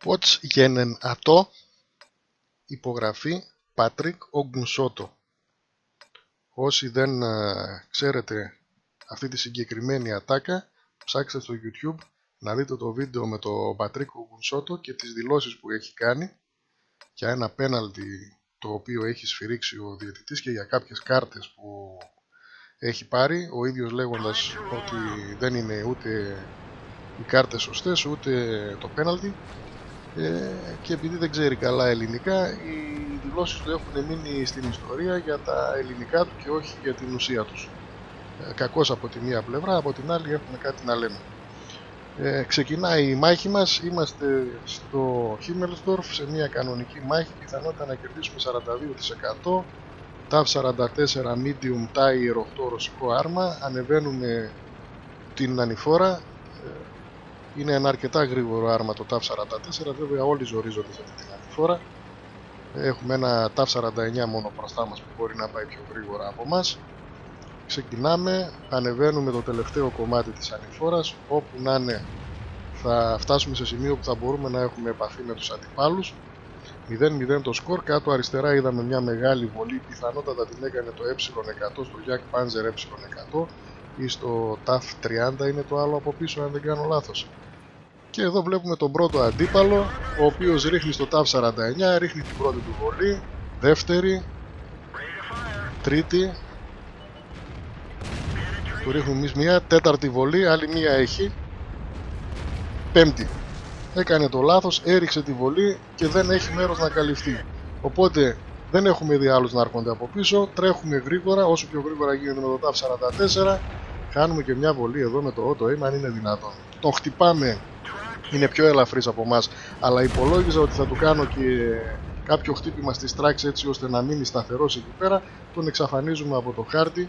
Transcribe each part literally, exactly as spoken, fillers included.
Ποts γένεν ατό, υπογραφή Πατρίκ Ογκουνσότο. Όσοι δεν α, ξέρετε αυτή τη συγκεκριμένη ατάκα, ψάξτε στο YouTube να δείτε το βίντεο με τον Πατρίκ Ογκουνσότο και τις δηλώσεις που έχει κάνει για ένα πέναλτι το οποίο έχει σφυρίξει ο διαιτητής και για κάποιες κάρτες που έχει πάρει, ο ίδιος λέγοντας ότι δεν είναι ούτε οι κάρτες σωστές ούτε το πέναλτι, ε, και επειδή δεν ξέρει καλά ελληνικά, οι δηλώσεις του έχουν μείνει στην ιστορία για τα ελληνικά του και όχι για την ουσία τους. Ε, κακώς από τη μία πλευρά, από την άλλη έχουμε κάτι να λέμε. Ε, ξεκινάει η μάχη μας, είμαστε στο Χίμελσντορφ σε μια κανονική μάχη, πιθανότητα να κερδίσουμε σαράντα δύο τοις εκατό, ταφ σαράντα τέσσερα medium Tier οκτώ ρωσικό άρμα, ανεβαίνουμε την ανηφόρα. Είναι ένα αρκετά γρήγορο άρμα το ταφ σαράντα τέσσερα, βέβαια όλοι ζορίζονται σε αυτή την ανηφόρα. Έχουμε ένα ταφ σαράντα εννιά μόνο μπροστά μας που μπορεί να πάει πιο γρήγορα από μας. Ξεκινάμε, ανεβαίνουμε το τελευταίο κομμάτι της ανηφόρας, όπου να είναι θα φτάσουμε σε σημείο που θα μπορούμε να έχουμε επαφή με τους αντιπάλους. μηδέν μηδέν το σκορ, κάτω αριστερά είδαμε μια μεγάλη βολή, πιθανότατα την έκανε το ε εκατό στο Yak Panzer ε εκατό ή στο ταφ τριάντα είναι το άλλο από πίσω αν δεν κάνω λάθος. Και εδώ βλέπουμε τον πρώτο αντίπαλο, ο οποίος ρίχνει στο ταφ σαράντα εννιά, ρίχνει την πρώτη του βολή, δεύτερη, τρίτη, του ρίχνουμε εμείς μία, τέταρτη βολή, άλλη μία έχει, πέμπτη. Έκανε το λάθος, έριξε τη βολή και δεν έχει μέρος να καλυφθεί. Οπότε δεν έχουμε δει άλλους να έρχονται από πίσω, τρέχουμε γρήγορα, όσο πιο γρήγορα γίνεται με το ταφ σαράντα τέσσερα. Κάνουμε και μια βολή εδώ με το auto aim αν είναι δυνατόν. Τον χτυπάμε, είναι πιο ελαφρύς από μας, αλλά υπολόγιζα ότι θα του κάνω και κάποιο χτύπημα στις tracks έτσι ώστε να μείνει σταθερός εκεί πέρα. Τον εξαφανίζουμε από το χάρτη.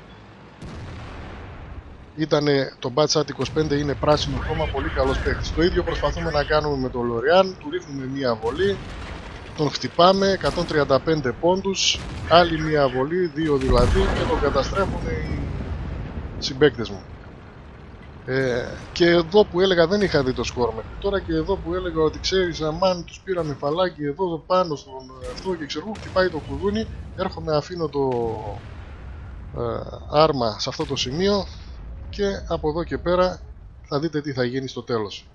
Ήτανε το Batsat είκοσι πέντε, είναι πράσινο χρώμα, πολύ καλός παίκτης. Το ίδιο προσπαθούμε να κάνουμε με τον Λοριάν, του ρίχνουμε μία βολή, τον χτυπάμε, εκατόν τριάντα πέντε πόντους, άλλη μία βολή, δύο δηλαδή, και τον καταστρέφουν οι συμπαίκτες μου. Ε, και εδώ που έλεγα δεν είχα δει το σκορ μέχρι τώρα, και εδώ που έλεγα ότι ξέρεις αμάν τους πήραμε φαλάκι εδώ πάνω στον αυτό και ξέρω χτυπάει το κουδούνι, έρχομαι αφήνω το ε, άρμα σε αυτό το σημείο και από εδώ και πέρα θα δείτε τι θα γίνει στο τέλος.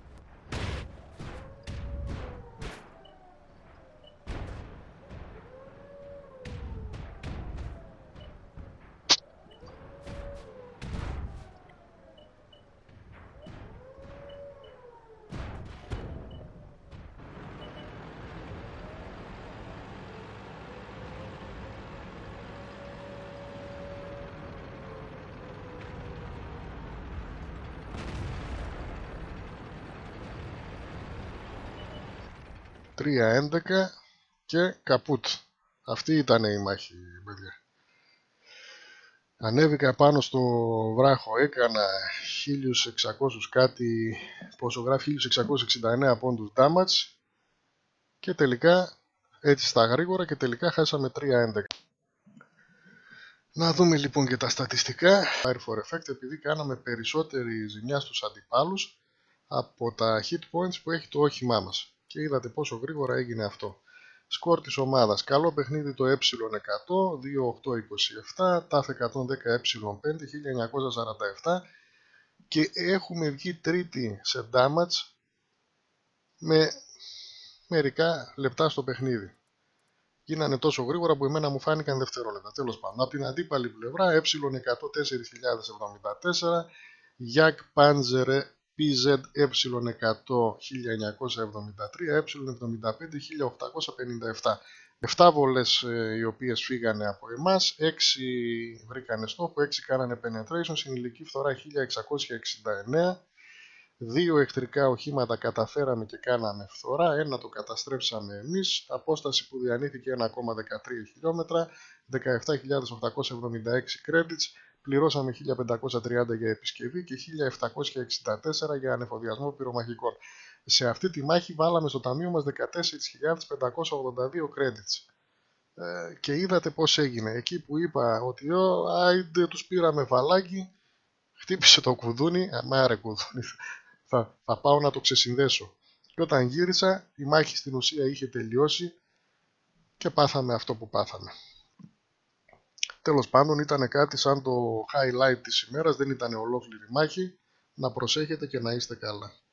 τρία έντεκα και καπούτ. Αυτή ήταν η μάχη, παιδιά. Ανέβηκα πάνω στο βράχο, έκανα χίλια εξακόσια κάτι, πόσο γράφει, χίλια εξακόσια εξήντα εννέα πόντους damage και τελικά, έτσι στα γρήγορα, και τελικά χάσαμε τρία έντεκα. Να δούμε λοιπόν και τα στατιστικά. Fire for effect, επειδή κάναμε περισσότερη ζημιά στους αντιπάλους από τα hit points που έχει το όχημά μας. Και είδατε πόσο γρήγορα έγινε αυτό. Σκορ της ομάδας. Καλό παιχνίδι το ε εκατό, δύο οκτώ είκοσι επτά, ταφ εκατόν δέκα ε πέντε, χίλια εννιακόσια σαράντα επτά, και έχουμε βγει τρίτη σε damage με μερικά λεπτά στο παιχνίδι. Γίνανε τόσο γρήγορα που εμένα μου φάνηκαν δευτερόλεπτα. Τέλος πάντων, από την αντίπαλη πλευρά ε εκατό τέσσερα χιλιάδες εβδομήντα τέσσερα, Yak Panzer πι ζετ ε εκατό χίλια εννιακόσια εβδομήντα τρία, ε εβδομήντα πέντε χίλια οκτακόσια πενήντα επτά. επτά βολές ε, οι οποίες φύγανε από εμάς, έξι βρήκανε στόχο, έξι κάνανε penetration, συνολική φθορά χίλια εξακόσια εξήντα εννέα. Δύο εχθρικά οχήματα καταφέραμε και κάναμε φθορά, ένα το καταστρέψαμε εμείς, απόσταση που διανύθηκε ένα κόμμα δεκατρία χιλιόμετρα, δεκαεπτά χιλιάδες οχτακόσια εβδομήντα έξι credits, πληρώσαμε χίλια πεντακόσια τριάντα για επισκευή και χίλια επτακόσια εξήντα τέσσερα για ανεφοδιασμό πυρομαχικών. Σε αυτή τη μάχη βάλαμε στο ταμείο μας δεκατέσσερις χιλιάδες πεντακόσια ογδόντα δύο credits. Ε, και είδατε πώς έγινε. Εκεί που είπα ότι ο, άιντε τους πήραμε φαλάκι, χτύπησε το κουδούνι, αμάρε κουδούνι, θα, θα πάω να το ξεσυνδέσω. Και όταν γύρισα, η μάχη στην ουσία είχε τελειώσει και πάθαμε αυτό που πάθαμε. Τέλος πάντων, ήταν κάτι σαν το highlight της ημέρας, δεν ήταν ολόκληρη μάχη. Να προσέχετε και να είστε καλά.